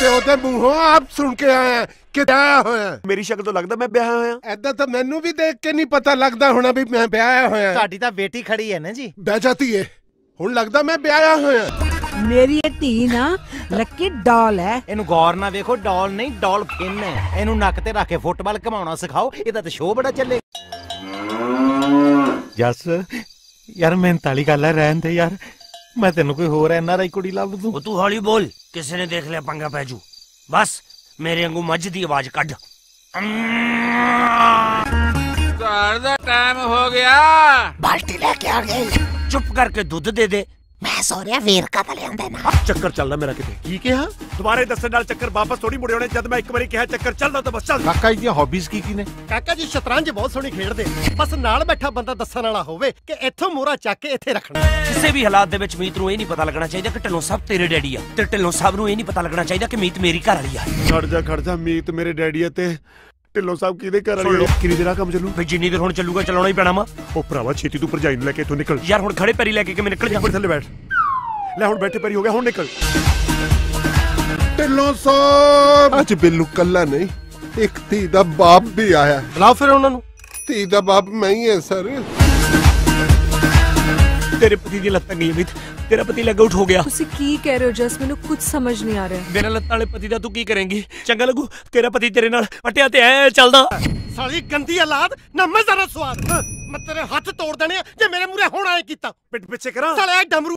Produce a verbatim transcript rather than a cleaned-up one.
ਪਿਓ ਦੇ ਮੂੰਹੋਂ ਆਪ ਸੁਣ ਕੇ ਆਇਆ ਕਿ ਵਿਆਹਿਆ ਹੋਇਆ। ਮੇਰੀ ਸ਼ਕਲ ਤੋਂ ਲੱਗਦਾ ਮੈਂ ਵਿਆਹਿਆ ਹੋਇਆ। ਐਦਾਂ ਤਾਂ ਮੈਨੂੰ ਵੀ ਦੇਖ ਕੇ ਨਹੀਂ ਪਤਾ ਲੱਗਦਾ ਹੋਣਾ ਵੀ ਮੈਂ ਵਿਆਹਿਆ ਹੋਇਆ। ਤੁਹਾਡੀ ਤਾਂ ਬੇਟੀ ਖੜੀ ਹੈ ਨਾ ਜੀ। ਬਹਿ ਜਾਤੀ ਏ, ਹੁਣ ਲੱਗਦਾ ਮੈਂ ਵਿਆਹਿਆ ਹੋਇਆ। ਮੇਰੀ ਇਹ ਧੀ ਨਾ ਲੱਕੀ ਡਾਲ ਹੈ। ਇਹਨੂੰ ਗੌਰ ਨਾਲ ਵੇਖੋ, ਡਾਲ ਨਹੀਂ ਡਾਲਫਿਨ ਹੈ। ਇਹਨੂੰ ਨੱਕ ਤੇ ਰੱਖ ਕੇ ਫੁੱਟਬਾਲ ਘਮਾਉਣਾ ਸਿਖਾਓ, ਇਹਦਾ ਤਾਂ ਸ਼ੋਅ ਬੜਾ ਚੱਲੇ। ਜੱਸ ਯਾਰ ਮਿਹਨਤ ਵਾਲੀ ਗੱਲ ਹੈ, ਰਹਿਣ ਦੇ ਯਾਰ, ਮੈਂ ਤੈਨੂੰ ਕੋਈ ਹੋਰ ਐਨ ਆਰ ਆਈ ਕੁੜੀ ਲੱਭ ਦੂੰ। ਤੂੰ ਹੌਲੀ ਬੋਲ, ਕਿਸੇ ਨੇ ਦੇਖ ਲਿਆ ਪੰਗਾ ਪੈ ਜੂ। ਬਸ ਮੇਰੇ ਵਾਂਗੂ ਮੱਝ ਦੀ ਆਵਾਜ਼ ਕੱਢ। ਘਰ ਦਾ ਟਾਈਮ ਹੋ ਗਿਆ, ਬਾਲਟੀ ਲੈ ਕੇ ਆ ਗਏ। ਚੁੱਪ ਕਰਕੇ ਦੁੱਧ ਦੇ ਦੇ। ਮੈਂ ਸੋਰਿਆ ਵੇਰਕਾ ਤਾਂ ਲਿਆਂਦਾ ਨਾ। ਚੱਕਰ ਚੱਲਦਾ ਮੇਰਾ ਕਿਤੇ। ਕੀ ਕਿਹਾ? ਦੁਬਾਰੇ ਦੱਸਣ ਨਾਲ ਚੱਕਰ ਵਾਪਸ ਥੋੜੀ ਮੁੜੇ ਹੋਣੇ। ਜਦ ਮੈਂ ਇੱਕ ਵਾਰੀ ਕਿਹਾ ਚੱਕਰ ਚੱਲਦਾ ਤਾਂ ਬਸ ਚੱਲ। ਕਾਕਾ ਜੀ ਦੀਆਂ ਹੌਬੀਜ਼ ਕੀ ਕੀ ਨੇ? ਕਾਕਾ ਜੀ ਸ਼ਤਰੰਜ ਬਹੁਤ ਸੋਹਣੀ ਖੇਡਦੇ, ਬਸ ਨਾਲ ਬੈਠਾ ਬੰਦਾ ਦੱਸਣ ਵਾਲਾ ਹੋਵੇ ਕਿ ਇੱਥੋਂ ਮੋਹਰਾ ਚੱਕ ਕੇ ਇੱਥੇ ਰੱਖਣਾ। ਕਿਸੇ ਵੀ ਹਾਲਾਤ ਦੇ ਵਿੱਚ ਮੀਤ ਨੂੰ ਇਹ ਨਹੀਂ ਪਤਾ ਲੱਗਣਾ ਚਾਹੀਦਾ ਕਿ ਢਿੱਲੋਂ ਸਾਹਿਬ ਤੇਰੇ ਡੈਡੀ ਆ, ਤੇ ਢਿੱਲੋਂ ਸਾਹਿਬ ਨੂੰ ਇਹ ਨਹੀਂ ਪਤਾ ਲੱਗਣਾ ਚਾਹੀਦਾ ਕਿ ਮੀਤ ਮੇਰੀ ਘਰ ਵਾਲੀ ਆ। ਖੜ ਜਾ ਖੜ ਜਾ, ਮੀਤ ਮੇਰੇ ਡੈਡੀ ਆ ਤੇ ਢਿੱਲੋਂ ਸਾਹਿਬ ਕਿਹਦੇ ਘਰ ਵਾਲੀ ਆ? ਕਿੰਨੀ ਦੇਰ ਕੰਮ ਚੱਲੂ? ਫੇ ਜਿੰਨੀ ਦੇਰ ਹੁਣ ਚੱਲੂਗਾ ਚਲਾਉਣਾ ਹੀ ਪੈਣਾ ਵਾ। ਉਹ ਭਰਾਵਾ ਛੇਤੀ ਤੂੰ ਭਰਜਾਈ ਨੂੰ ਲੈ ਕੇ ਇੱਥੋਂ ਨਿਕਲ। ਯਾਰ ਹੁਣ ਖੜੇ ਪੈਰੀ ਲੈ ਕੇ ਕਿਵੇਂ ਨਿਕਲ ਜਾ? ਥੱਲੇ ਬੈਠ ਲੈ, ਹੁਣ ਬੈਠੇ ਪੈਰੀ ਹੋ ਗਿਆ, ਹੁਣ ਨਿਕਲ। ਢਿੱਲੋਂ ਸਾਹਿਬ ਅੱਜ ਬਿੱਲੂ ਕੱਲਾ ਨਹੀਂ, ਇੱਕ ਧੀ ਦਾ ਬਾਪ ਵੀ ਆਇਆ। ਬੁਲਾਓ ਫਿਰ ਉਹਨਾਂ ਨੂੰ। ਧੀ ਦਾ ਬਾਪ ਮੈਂ ਹੀ ਹਾਂ ਸਰ। ਤੇਰੇ ਪਤੀ ਦੀ ਲੱਤਾਂ ਗਈ ਮੀਤ, ਤੇਰਾ ਪਤੀ ਲੱਗ ਆਊਟ ਹੋ ਗਿਆ। ਤੁਸੀਂ ਕੀ ਕਹਿ ਰਹੇ ਹੋ ਜਸ? ਮੈਨੂੰ ਕੁਝ ਸਮਝ ਨਹੀਂ ਆ ਰਿਹਾ। ਬਿਨਾਂ ਲੱਤਾਂ ਵਾਲੇ ਪਤੀ ਦਾ ਤੂੰ ਕੀ ਕਰੇਂਗੀ? ਚੰਗਾ ਲੱਗੂ ਤੇਰਾ ਪਤੀ ਤੇਰੇ ਨਾਲ ਪਟਿਆ ਤੇ ਐ ਚੱਲਦਾ। ਸਾਲੀ ਗੰਦੀ ਔਲਾਦ ਨਾ, ਮੈਂ ਜ਼ਰਾ ਸਵਾਦ ਮੈਂ ਤੇਰੇ ਹੱਥ ਤੋੜ ਦੇਣੇ ਜੇ ਮੇਰੇ ਮੂਹਰੇ ਹੁਣ ਆਏ ਕੀਤਾ। ਪਿੱਠ ਪਿੱਛੇ ਕਰਾਂ ਸਾਲਿਆ ਡਮਰੂ